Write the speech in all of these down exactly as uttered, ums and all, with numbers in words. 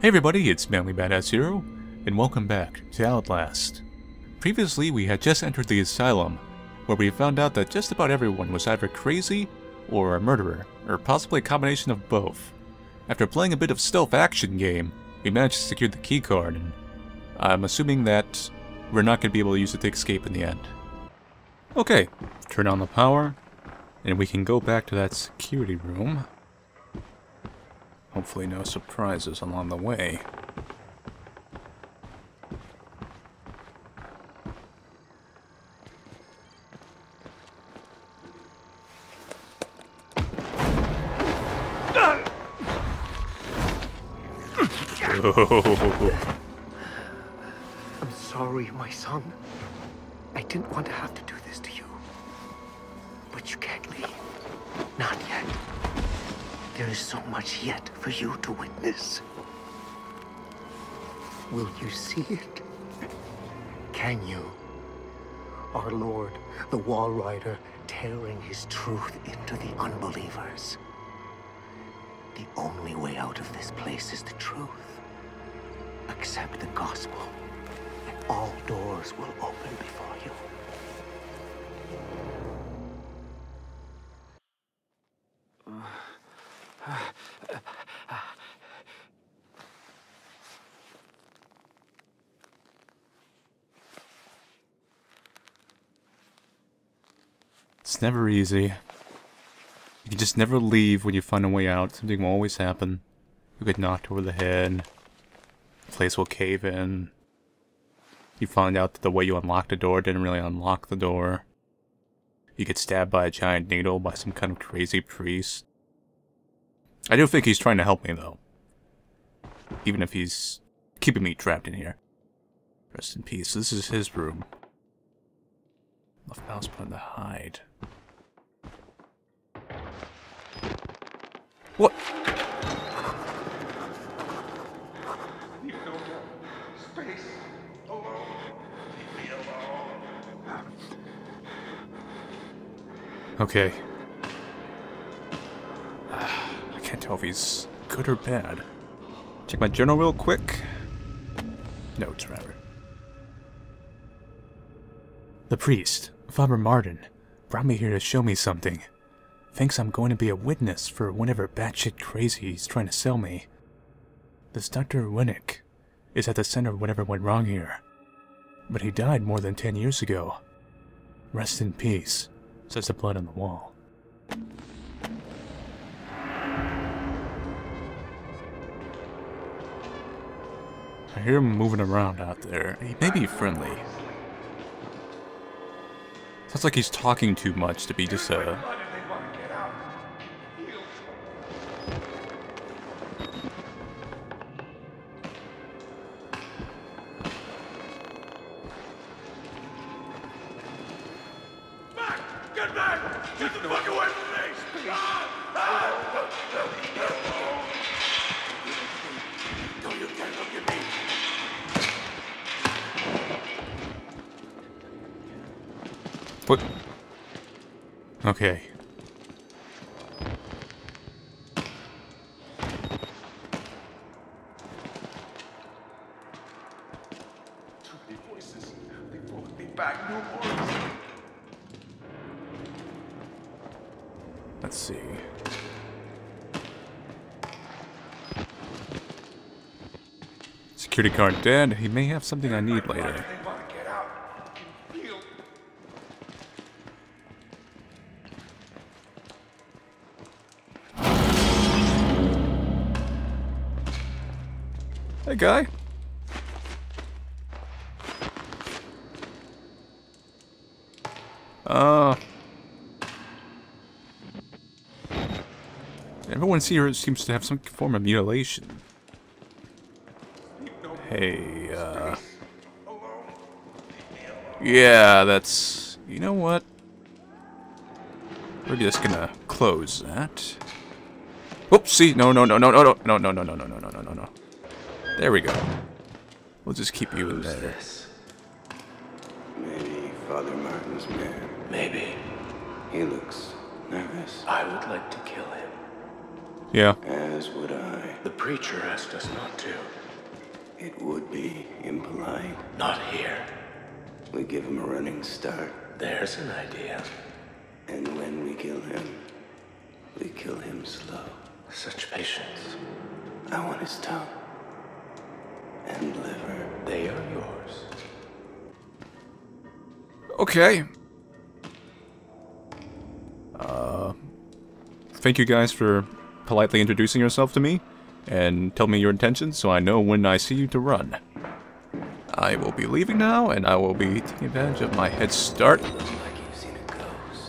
Hey everybody, it's Manly Badass Hero, and welcome back to Outlast. Previously, we had just entered the asylum, where we found out that just about everyone was either crazy or a murderer, or possibly a combination of both. After playing a bit of stealth action game, we managed to secure the keycard, and I'm assuming that we're not going to be able to use it to escape in the end. Okay, turn on the power, and we can go back to that security room. Hopefully no surprises along the way. Oh. I'm sorry, my son. I didn't want to have to do this to you. But you can't leave. Not yet. There is so much yet for you to witness. Will you see it? Can you? Our Lord, the Wall Rider, tearing his truth into the unbelievers. The only way out of this place is the truth. Accept the gospel, and all doors will open before you. It's never easy. You can just never leave when you find a way out. Something will always happen. You get knocked over the head. The place will cave in. You find out that the way you unlocked the door didn't really unlock the door. You get stabbed by a giant needle by some kind of crazy priest. I do think he's trying to help me, though. Even if he's keeping me trapped in here. Rest in peace. This is his room. Left mouse button to hide. What? You no more space. Alone. Leave me alone. Okay. I can't tell if he's good or bad. Check my journal real quick. Notes, rather. The priest, Father Martin, brought me here to show me something. Thinks I'm going to be a witness for whatever batshit crazy he's trying to sell me. This Doctor Winnick is at the center of whatever went wrong here. But he died more than ten years ago. Rest in peace, says the blood on the wall. I hear him moving around out there. He may be friendly. Sounds like he's talking too much to be just a... Get back! Get the fuck away from me! No, you can't look at me! What? Okay. Too many voices. They brought me back. No more. Let's see. Security card dead. He may have something I need later. They want to get out. You can feel. Hey, guy. Uh... Everyone here seems to have some form of mutilation. Hey, uh... yeah, that's... You know what? We're just gonna close that. Whoopsie! No, no, no, no, no, no, no, no, no, no, no, no, no, no, no, no. There we go. We'll just keep you in there. This? Maybe Father Martin's man. Maybe. He looks nervous. I would like to kill him. Yeah. As would I. The preacher asked us not to. It would be impolite. Not here. We give him a running start. There's an idea. And when we kill him, we kill him slow. Such patience. I want his tongue. And liver. They are yours. Okay. Uh, thank you guys for politely introducing yourself to me and tell me your intentions so I know when I see you to run. I will be leaving now, and I will be taking advantage of my head start. Look like you've seen a ghost.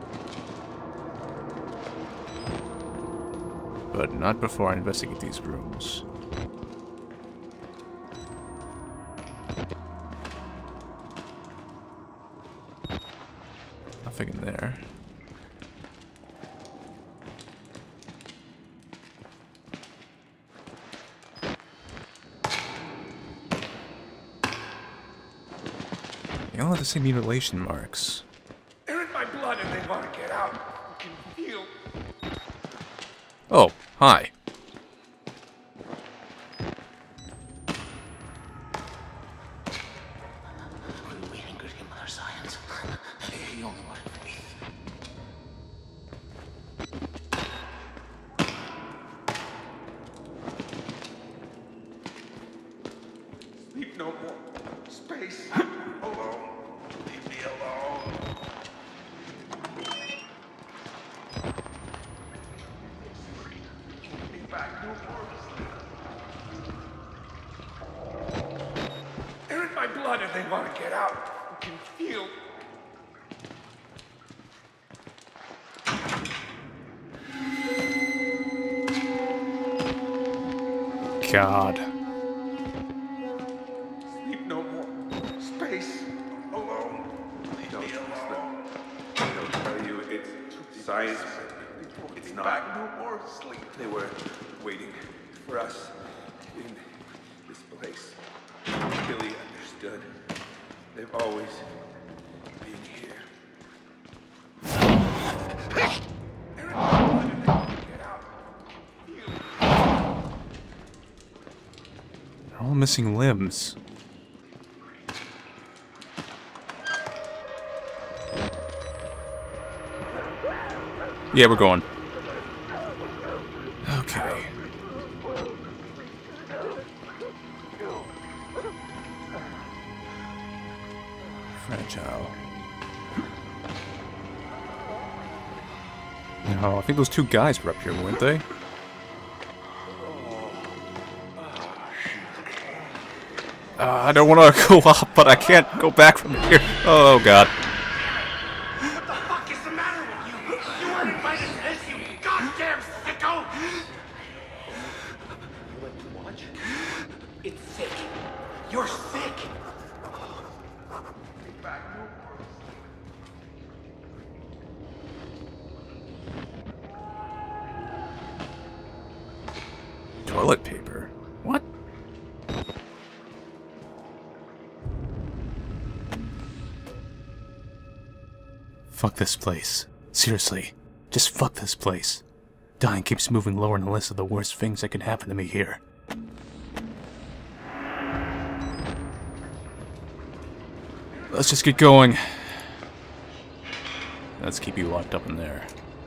But not before I investigate these rooms. Nothing in there. They all have the same mutilation marks. They're in my blood and they want to get out. You can feel. Oh, hi. We angered him with our science. He only wanted faith. Sleep no more. Space. Alone. Leave me alone. Be back no more. They're in my blood and they want to get out. You can feel. God. Sleep no more. Space. Alone. Leave me alone. They'll tell you it's science, but it's not. Back no more sleep. They were waiting for us in this place. Billy understood. They've always been here. They're all missing limbs. Yeah, we're going. Okay. Fragile. No, I think those two guys were up here, weren't they? Uh, I don't want to go up, but I can't go back from here. Oh, God. What the fuck is the matter with you? You weren't invited to this, you goddamn sicko! You went to watch? It's sick. You're sick. Be back no more. Toilet paper. What? Fuck this place. Seriously. Just fuck this place. Dying keeps moving lower on the list of the worst things that can happen to me here. Let's just get going. Let's keep you locked up in there.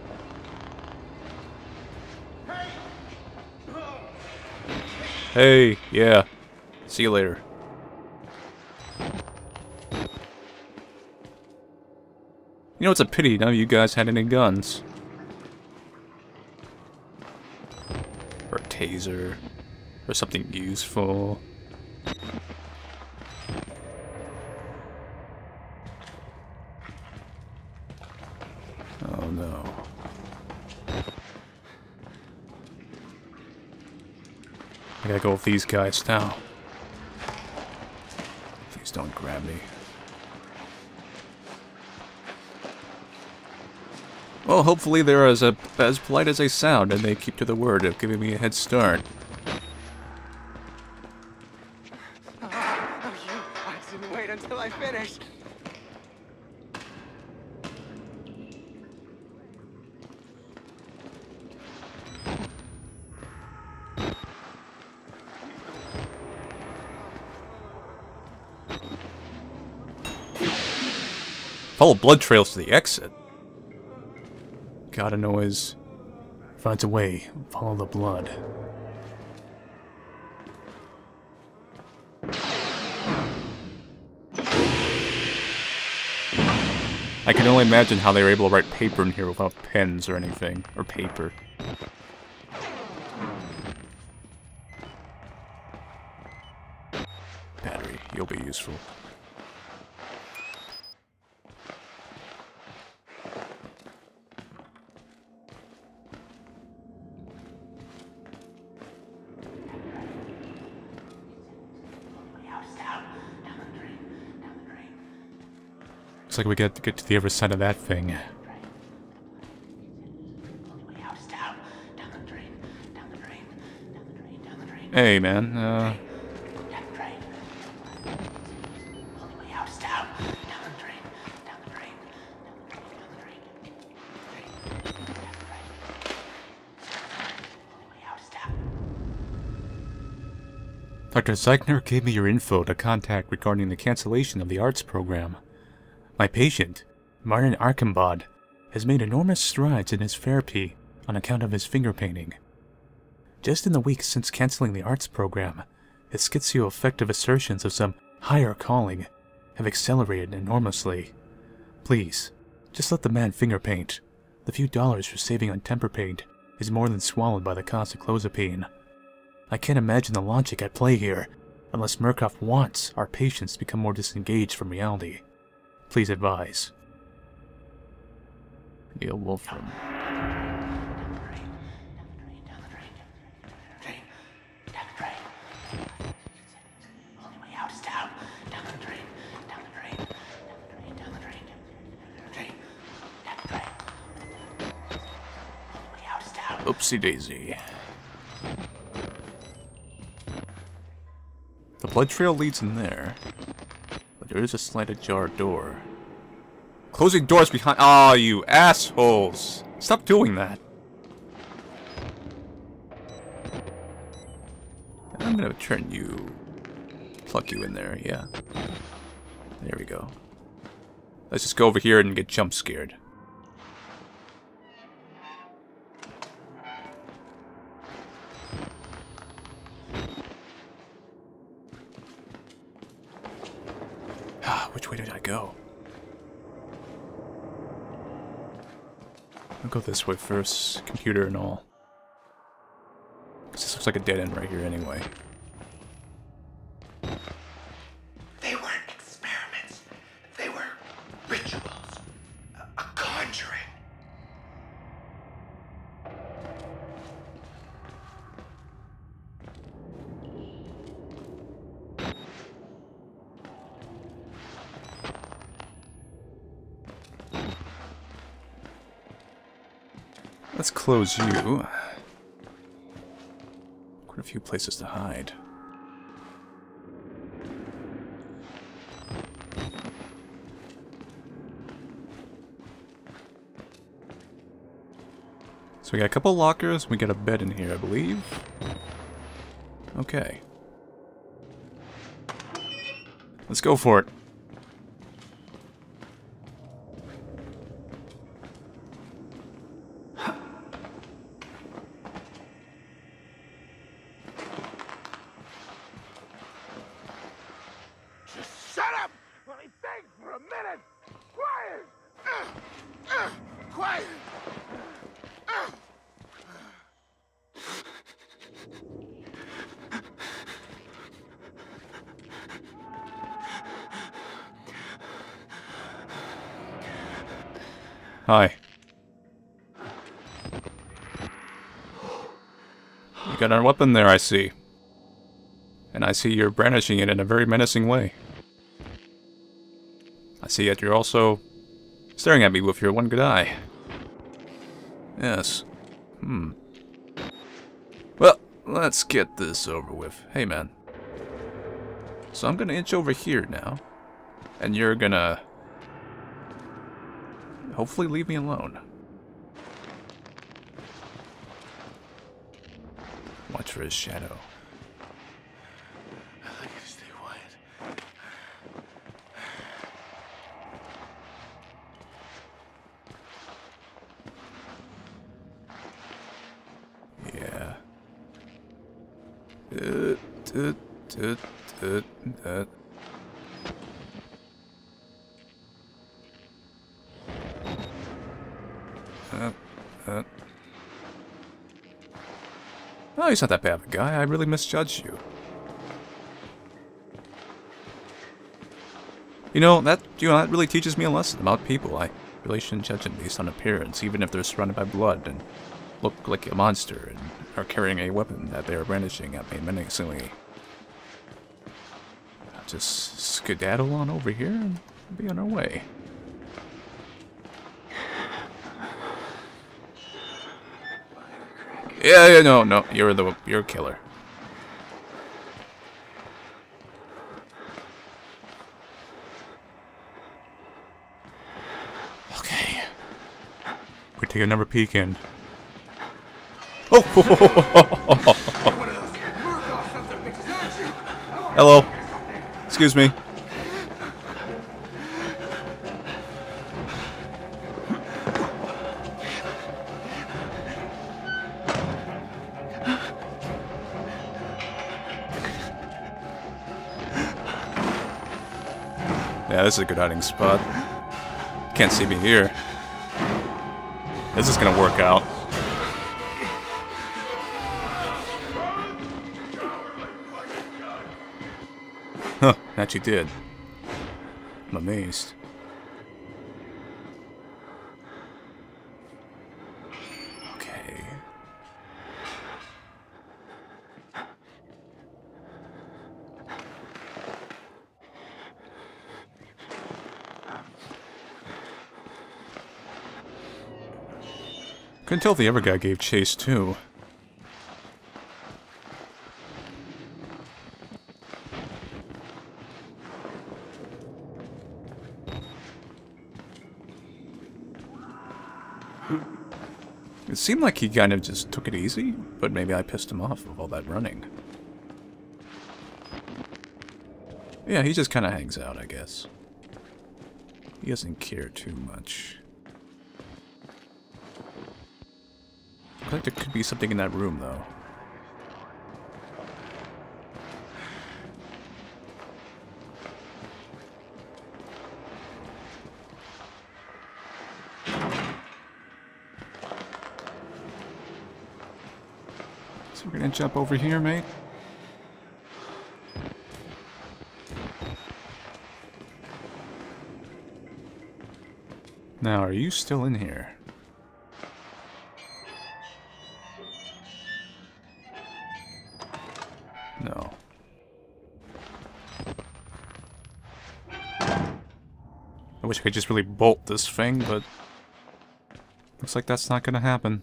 Hey, yeah. See you later. You know, it's a pity none of you guys had any guns. Or a taser. Or something useful. Oh no. I gotta go with these guys now. Please don't grab me. Well, hopefully they're as, a, as polite as they sound, and they keep to the word of giving me a head start. Oh, you! I didn't wait until I finished. Follow blood trails to the exit. Gotta know his... Finds a way. Follow the blood. I can only imagine how they were able to write paper in here without pens or anything. Or paper. Battery. You'll be useful. Looks like we get to get to the other side of that thing. Hey, man. Uh... Doctor Zeichner gave me your info to contact regarding the cancellation of the arts program. My patient, Martin Arkenbod, has made enormous strides in his therapy on account of his finger painting. Just in the weeks since canceling the arts program, his schizoaffective assertions of some higher calling have accelerated enormously. Please, just let the man finger paint. The few dollars for saving on temper paint is more than swallowed by the cost of clozapine. I can't imagine the logic at play here, unless Murkoff wants our patients to become more disengaged from reality. Please advise. Neil Wolfram. Oopsie daisy. The blood trail leads in there. But there is a slight ajar door. Closing doors behind- Aw, oh, you assholes! Stop doing that! I'm gonna turn you... Plug you in there, yeah. There we go. Let's just go over here and get jump scared. Which way did I go? I'll go this way first, computer and all. This looks like a dead end right here anyway. They weren't experiments. They were rituals. A, a conjuring. Let's close you. Quite a few places to hide. So we got a couple lockers, we got a bed in here, I believe. Okay. Let's go for it. Shut up! Let me think for a minute! Quiet! Uh, uh, quiet! Uh. Hi. You got a weapon there, I see. And I see you're brandishing it in a very menacing way. I see that you're also staring at me with your one good eye. Yes. Hmm. Well, let's get this over with. Hey, man. So I'm gonna inch over here now. And you're gonna... hopefully leave me alone. Watch for his shadow. Uh, uh, uh, uh, uh. Uh, uh. Oh, he's not that bad of a guy. I really misjudged you. You know, that you know that really teaches me a lesson about people. I really shouldn't judge them based on appearance, even if they're surrounded by blood and look like a monster and are carrying a weapon that they're brandishing at me menacingly. Just skedaddle on over here and be on our way. Yeah, yeah, no, no, you're the you're a killer. Okay, we take another peek in. Oh, hello. Excuse me. Yeah, this is a good hiding spot. Can't see me here. This is gonna work out. Huh, actually did. I'm amazed. Okay. Couldn't tell if the other guy gave chase too. It seemed like he kind of just took it easy, but maybe I pissed him off with all that running. Yeah, he just kind of hangs out, I guess. He doesn't care too much. Looks like there could be something in that room, though. So we're gonna jump over here, mate. Now, are you still in here? No. I wish I could just really bolt this thing, but looks like that's not gonna happen.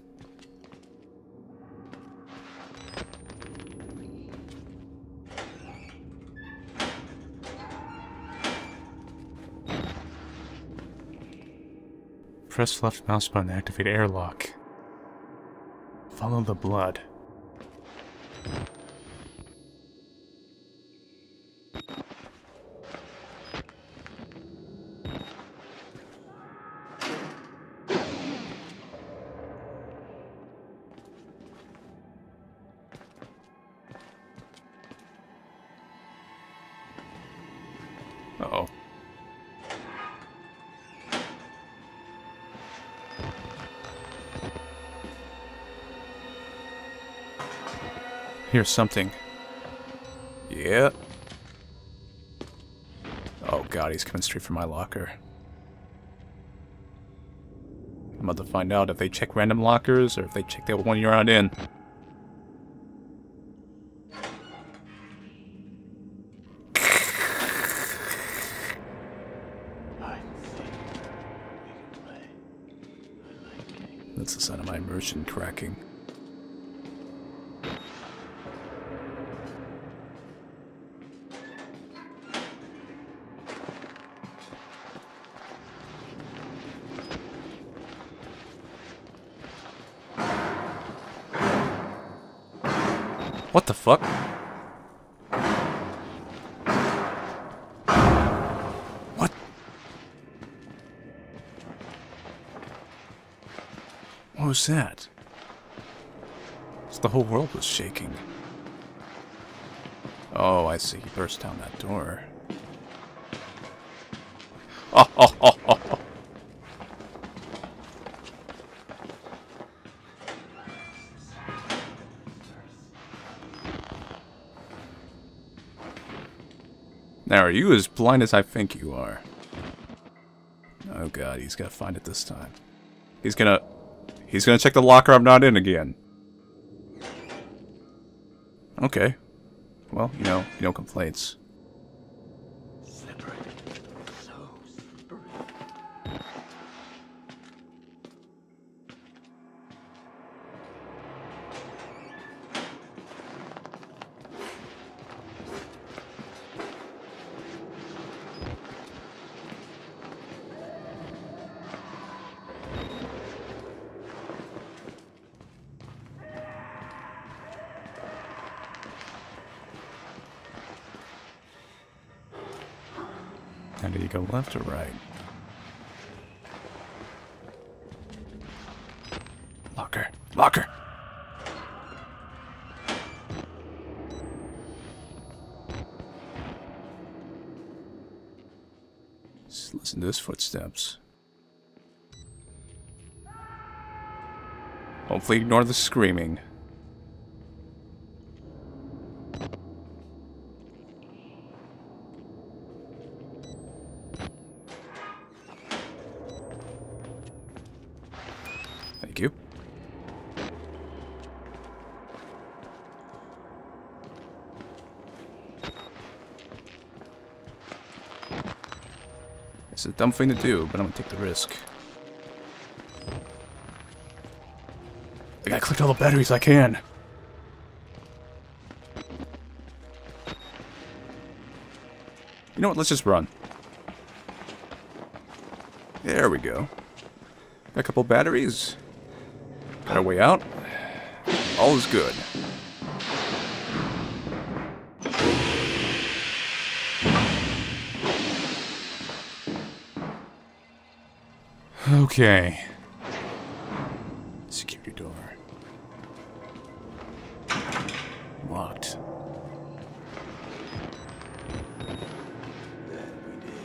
Press left mouse button to activate airlock. Follow the blood. Uh-oh. Here's something. Yeah. Oh god, he's coming straight from my locker. I'm about to find out if they check random lockers or if they check the one you're not in. That's the sound of my immersion cracking. What the fuck? What? What was that? It's the whole world was shaking. Oh, I see. He burst down that door. Oh, oh, oh, oh, oh. Now, are you as blind as I think you are? Oh god, he's gonna find it this time. He's gonna... He's gonna check the locker I'm not in again. Okay. Well, you know, no complaints. Slippery. So slippery. Now, do you go left or right? Locker. Locker! Just listen to his footsteps. Hopefully ignore the screaming. Thank you. It's a dumb thing to do, but I'm gonna take the risk. I gotta collect all the batteries I can. You know what? Let's just run. There we go. Got a couple batteries. Got our way out. All is good. Okay. Security door. Locked. That we did.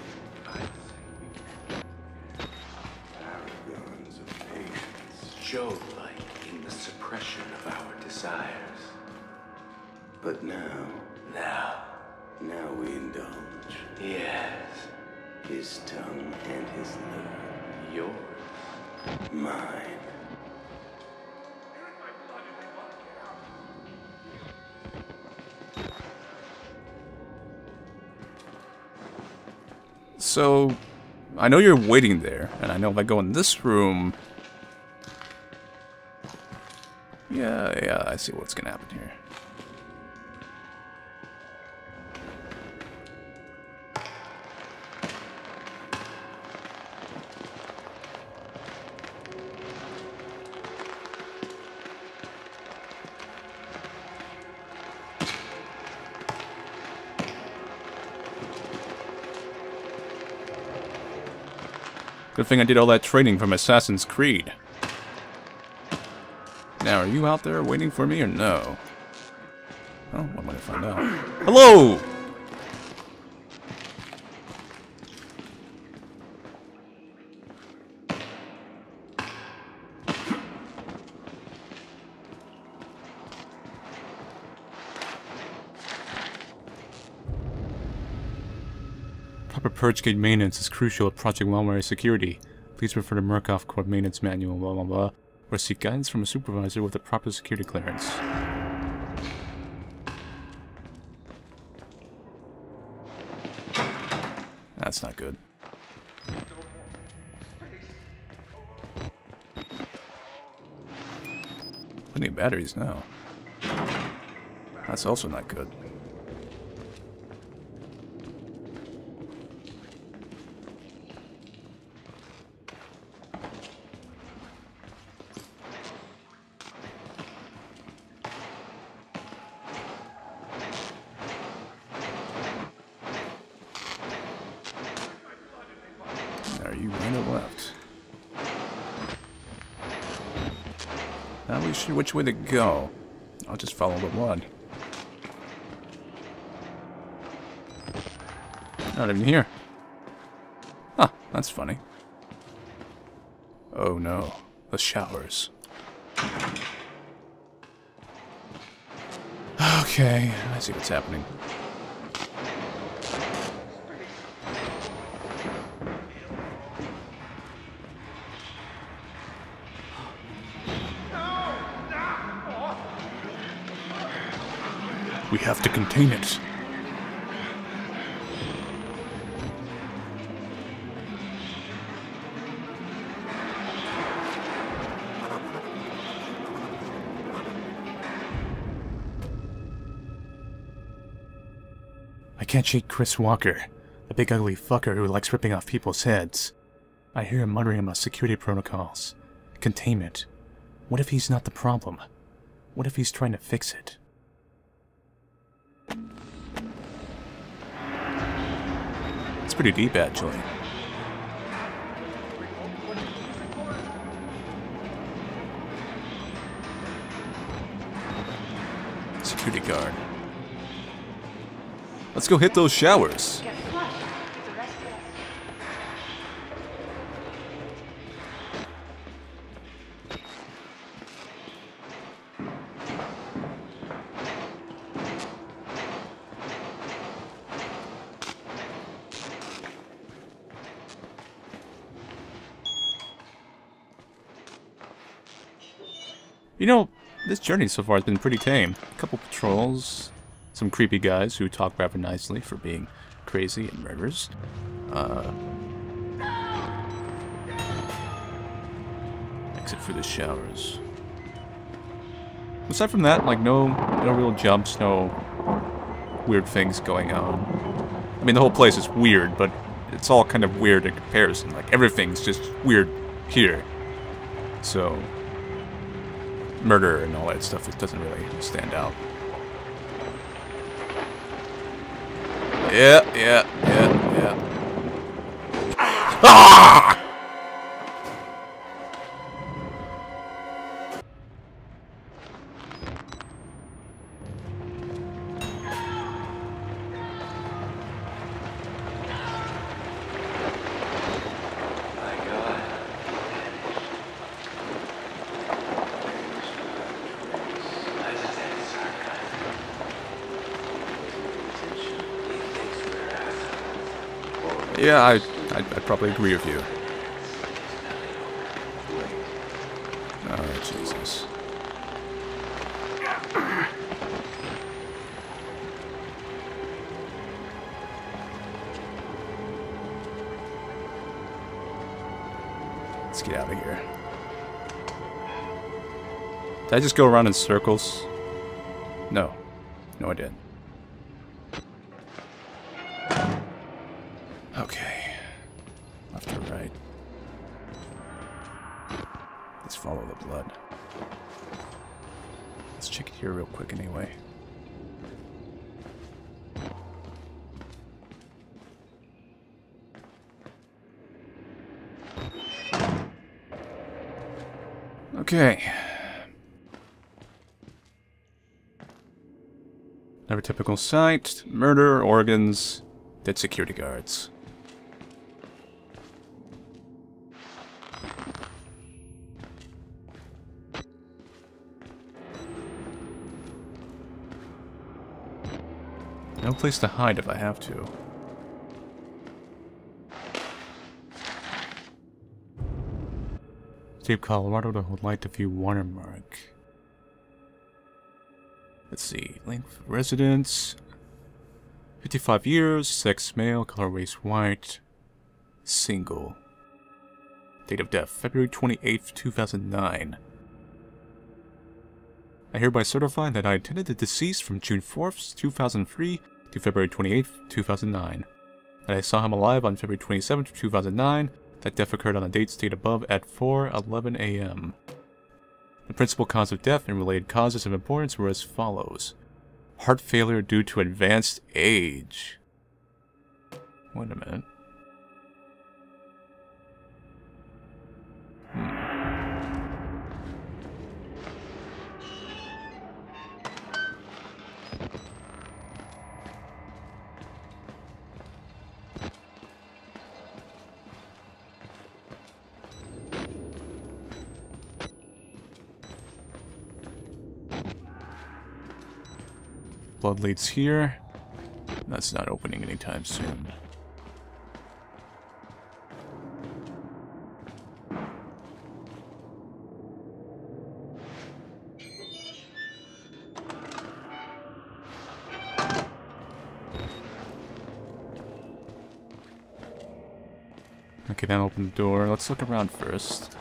Paragons of patience. Job-like in the suppression of our desires. But now, Now, now we indulge. yes, His tongue and his liver. yours. Mine. So, I know you're waiting there, and I know if I go in this room... Yeah, yeah, I see what's gonna happen here. Good thing I did all that training from Assassin's Creed. Now, are you out there waiting for me or no? Oh, I'm gonna find out. Hello! Proper purge gate maintenance is crucial at Project Malware Security. Please refer to Murkoff Corp Maintenance Manual, blah blah blah, or seek guidance from a supervisor with a proper security clearance. That's not good. Plenty of batteries now. That's also not good. Are you right or left? Not really sure which way to go. I'll just follow the blood. Not even here. Huh, that's funny. Oh no, the showers. Okay, I see what's happening. We have to contain it. I can't shake Chris Walker, the big ugly fucker who likes ripping off people's heads. I hear him muttering about security protocols. Containment. What if he's not the problem? What if he's trying to fix it? It's pretty deep, actually. Security guard. Let's go hit those showers. You know, this journey so far has been pretty tame. A couple patrols, some creepy guys who talk rather nicely for being crazy and murderers. Uh, exit for the showers. Aside from that, like no, no real jumps, no weird things going on. I mean, the whole place is weird, but it's all kind of weird in comparison. Like everything's just weird here. So murder and all that stuff, it doesn't really stand out. Yeah, yeah, yeah, yeah. Ah! Yeah, I, I, I probably agree with you. Oh, Jesus. Let's get out of here. Did I just go around in circles? No. No, I didn't. Okay. Left or right? Let's follow the blood. Let's check it here real quick anyway. Okay. Never typical site. Murder, organs, dead security guards. No place to hide if I have to. State Colorado to light to view watermark. Let's see. Length of residence. fifty-five years. Sex male. Color race white. Single. Date of death February twenty-eighth, two thousand nine. I hereby certify that I attended the deceased from June fourth, two thousand three to February twenty-eighth, two thousand nine. That I saw him alive on February twenty-seventh, two thousand nine. That death occurred on the date stated above at four eleven a m The principal cause of death and related causes of importance were as follows. Heart failure due to advanced age. Wait a minute. Hmm. blood leads here. That's not opening anytime soon. Okay, then open the door. Let's look around first.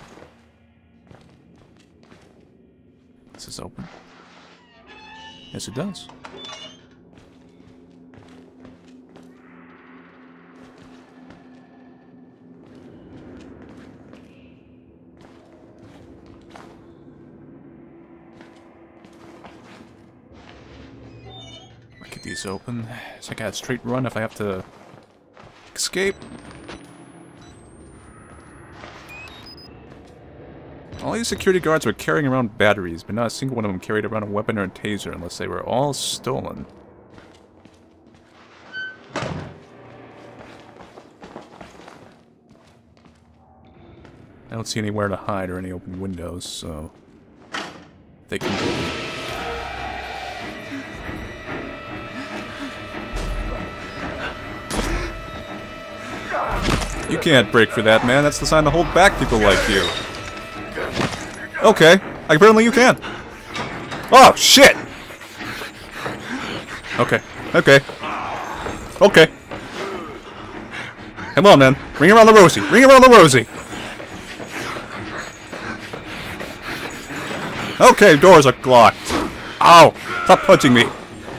This is open. Yes, it does. Get these open. It's like a straight run if I have to escape. All these security guards were carrying around batteries, but not a single one of them carried around a weapon or a taser unless they were all stolen. I don't see anywhere to hide or any open windows, so they can go. You can't break for that, man. That's the sign to hold back people like you. Okay, apparently you can. Oh, shit! Okay, okay. Okay. Come on, man. Ring around the rosy. Ring around the rosy. Okay, doors are locked. Ow! Stop punching me.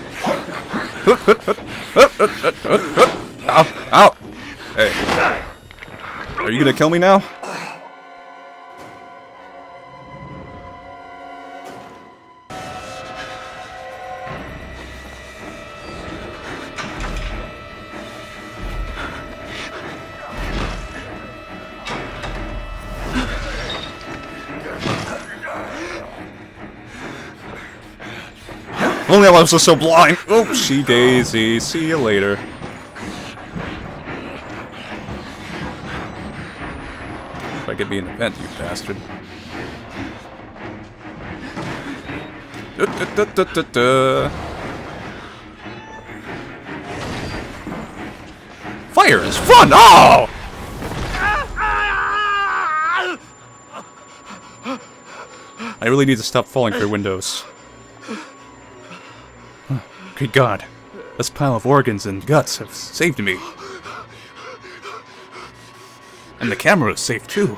Ow! Ow! Hey. Are you gonna kill me now? Only I was so blind. Oopsie daisy. See you later. If I could be an event, you bastard. Da, da, da, da, da, da. Fire is fun! Oh! I really need to stop falling through windows. Good God, this pile of organs and guts have saved me. And the camera is safe too.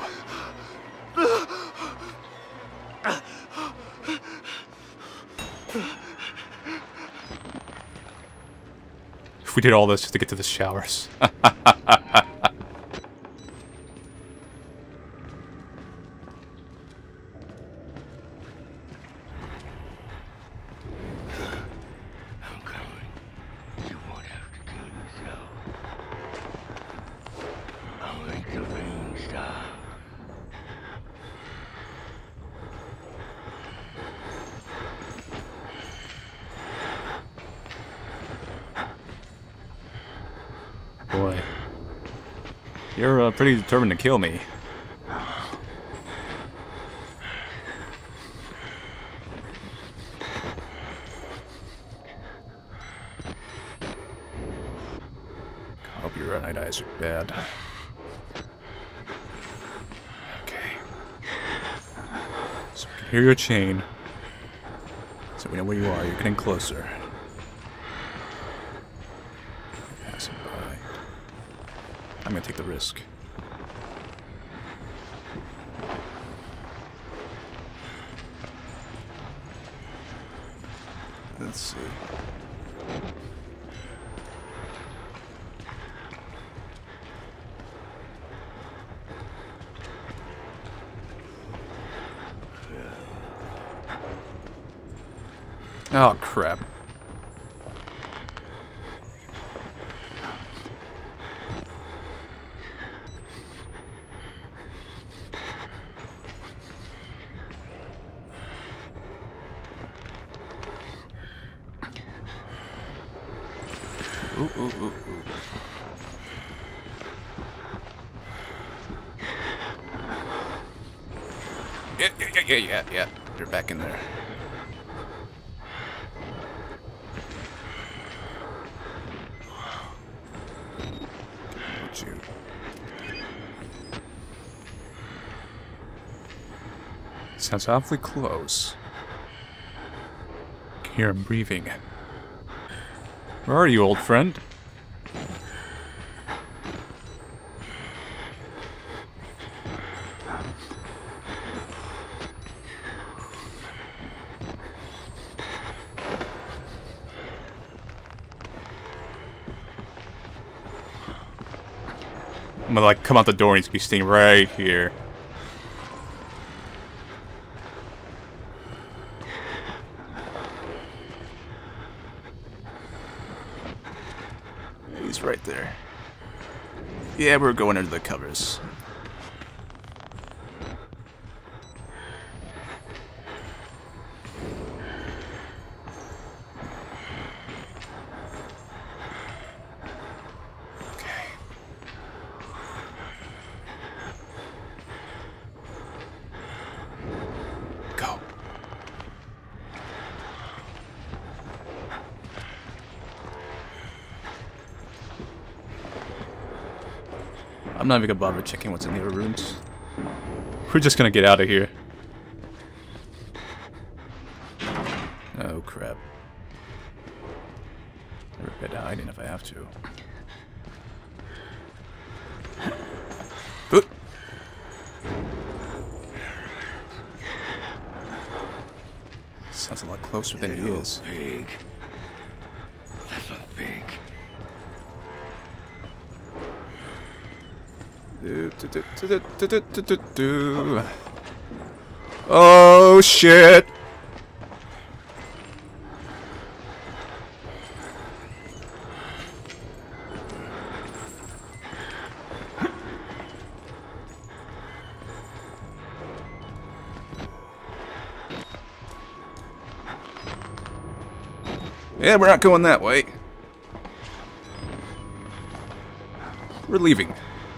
If we did all this just to get to the showers. Boy, you're uh, pretty determined to kill me. I hope your right eyes are bad. Okay. So we can hear your chain. So we know where you are. You're getting closer. Passing by. I'm gonna take the risk. Let's see. Oh, crap. Ooh, ooh, ooh, ooh. Yeah, yeah, yeah, yeah, yeah. You're back in there. Sounds awfully close. I can hear him breathing. Where are you, old friend? I'm gonna like come out the door and he's gonna be staying right here. He's right there. Yeah, we're going under the covers. Go. I'm not even gonna bother checking what's in the other rooms. We're just gonna get out of here. Oh crap. Never better hiding if I have to. Oop. Sounds a lot closer than he is. Pig. Little pig. Do, do, do, do, do, do, do, do, do. Oh shit! Yeah, we're not going that way. We're leaving.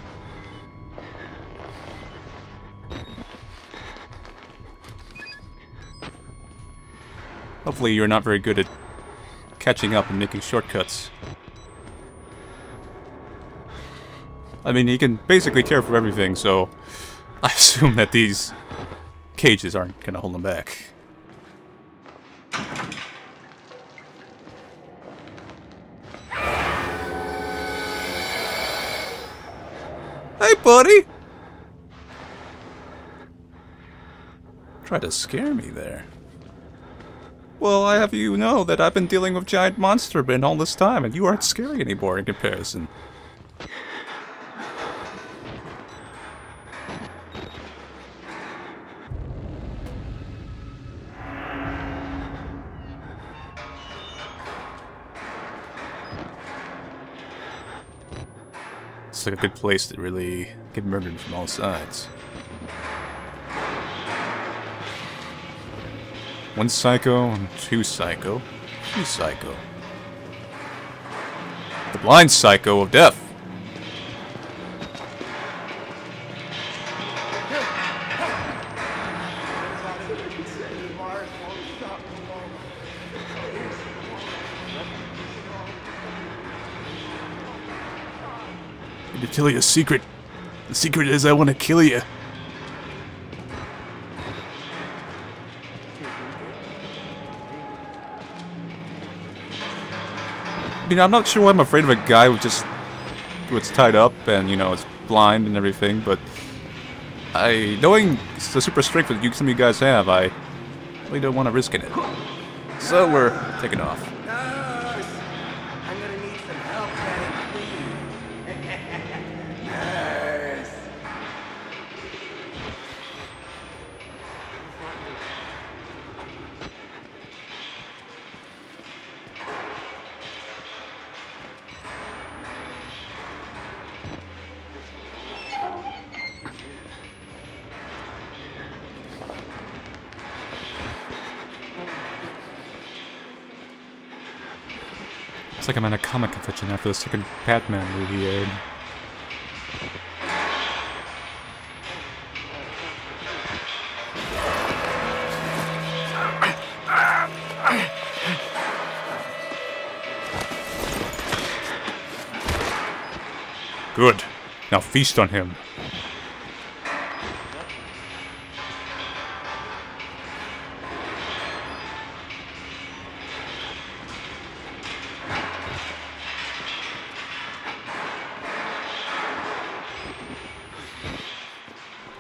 Hopefully you're not very good at catching up and making shortcuts. I mean, you can basically tear through everything, so I assume that these cages aren't gonna hold them back. Hey, buddy! Tried to scare me there. Well, I have you know that I've been dealing with giant monster bin all this time, and you aren't scary anymore in comparison. It's like a good place to really get murdered from all sides. One psycho, two psycho, three psycho. The blind psycho of death. To tell you a secret. The secret is I want to kill you. I mean, I'm not sure why I'm afraid of a guy who just who's tied up and, you know, is blind and everything, but I, knowing the super strength that you, some of you guys have, I really don't want to risk it. So we're taking off. Nurse! I'm gonna need some help getting clean. Nurse! It's like I'm in a comic convention after the second Batman movie aired. Good. Now feast on him.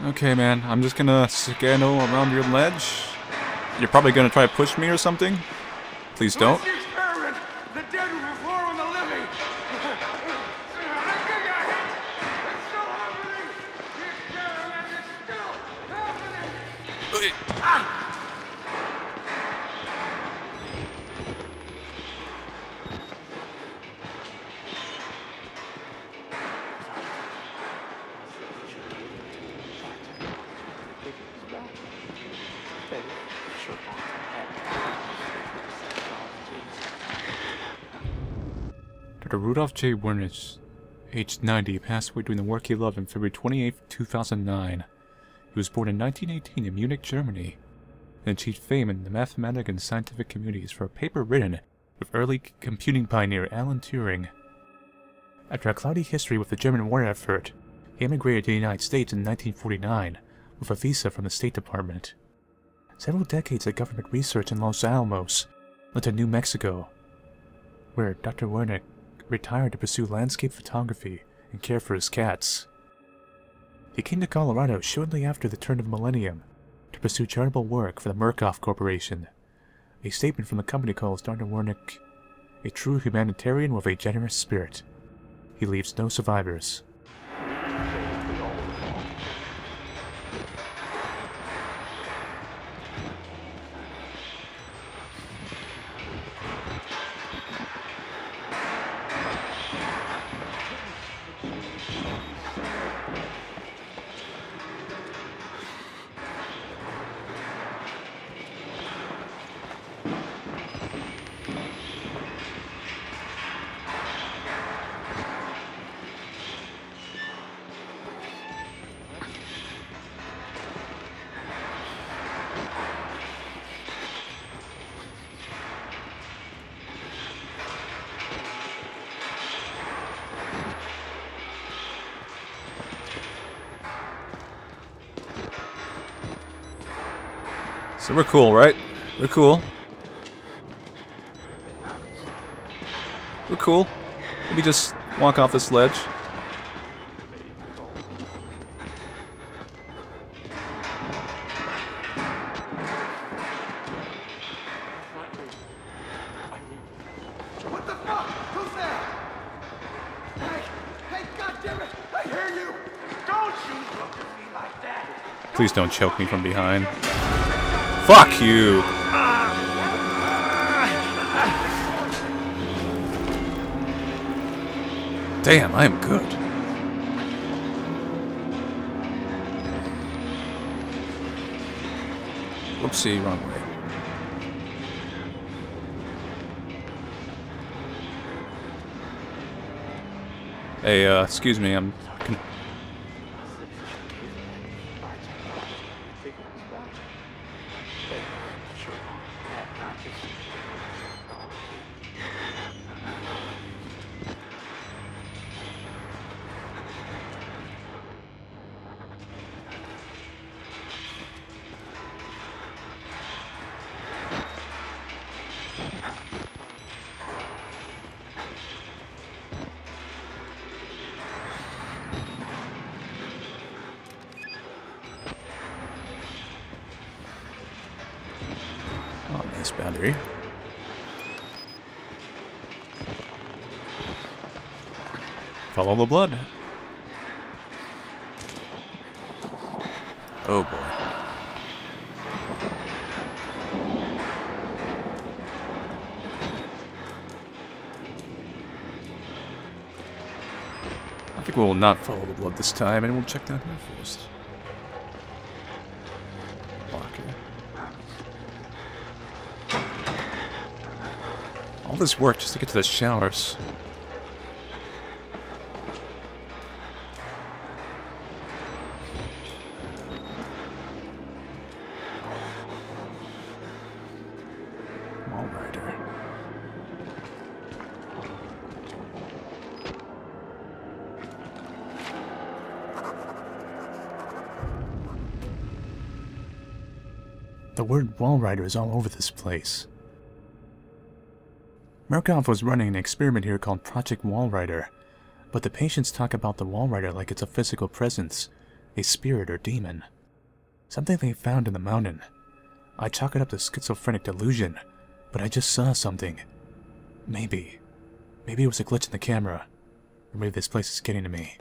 Okay, man, I'm just gonna scanno around your ledge. You're probably gonna try to push me or something? Please don't. Let's experiment. The dead will perform on the living. It's still happening. The experiment is still happening. Ah! Doctor Rudolph J. Wernich, aged ninety, passed away doing the work he loved on February twenty-eighth, two thousand nine. He was born in nineteen eighteen in Munich, Germany, and achieved fame in the mathematical and scientific communities for a paper written with early computing pioneer Alan Turing. After a cloudy history with the German war effort, he emigrated to the United States in nineteen forty-nine with a visa from the State Department. Several decades of government research in Los Alamos led to New Mexico, where Doctor Wernick retired to pursue landscape photography and care for his cats. He came to Colorado shortly after the turn of the millennium to pursue charitable work for the Murkoff Corporation. A statement from the company calls Doctor Wernick a true humanitarian with a generous spirit. He leaves no survivors. So we're cool, right? We're cool. We're cool. Let me just walk off this ledge. What the fuck? Who's there? Hey, hey, goddammit! I hear you! Don't you look at me like that! Please don't choke me from behind. Fuck you! Damn, I am good. Whoopsie, wrong way. Hey, uh, excuse me, I'm... Oh, nice battery. Follow the blood. Oh boy. I think we will not follow the blood this time, and we'll check down here first. Locker. All this work just to get to the showers. Walrider. The word Walrider is all over this place. Murkoff was running an experiment here called Project Walrider, but the patients talk about the Walrider like it's a physical presence, A spirit or demon. Something they found in the mountain. I chalk it up to schizophrenic delusion, but I just saw something. Maybe. Maybe it was a glitch in the camera. Or maybe this place is getting to me.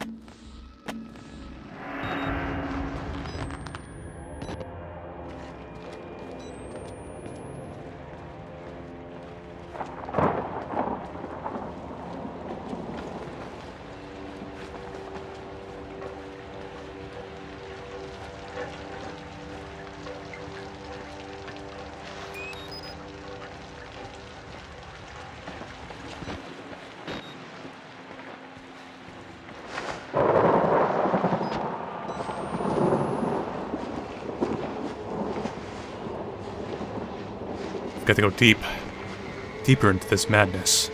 Got to go deep, deeper into this madness.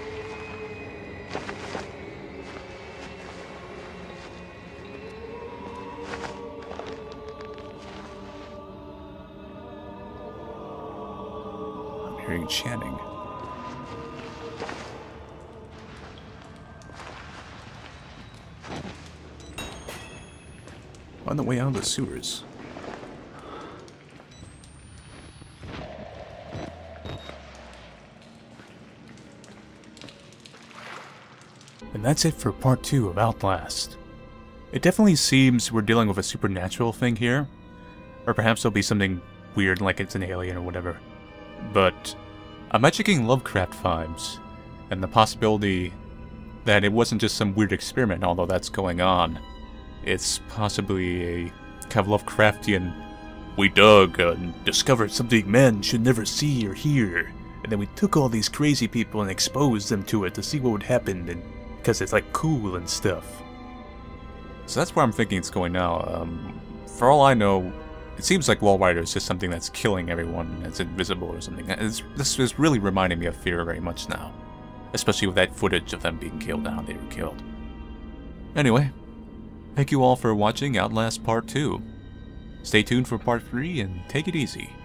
I'm hearing chanting. On the way out of the sewers. And that's it for part two of Outlast. It definitely seems we're dealing with a supernatural thing here. Or perhaps there'll be something weird like it's an alien or whatever. But I'm actually getting Lovecraft vibes. And the possibility that it wasn't just some weird experiment, although that's going on. It's possibly a kind of Lovecraftian, we dug and discovered something men should never see or hear. And then we took all these crazy people and exposed them to it to see what would happen, and because it's like cool and stuff. So that's where I'm thinking it's going now. Um, for all I know, it seems like Wall Rider is just something that's killing everyone that's invisible or something. It's, this is really reminding me of Fear very much now. Especially with that footage of them being killed and how they were killed. Anyway, thank you all for watching Outlast Part two. Stay tuned for Part three and take it easy.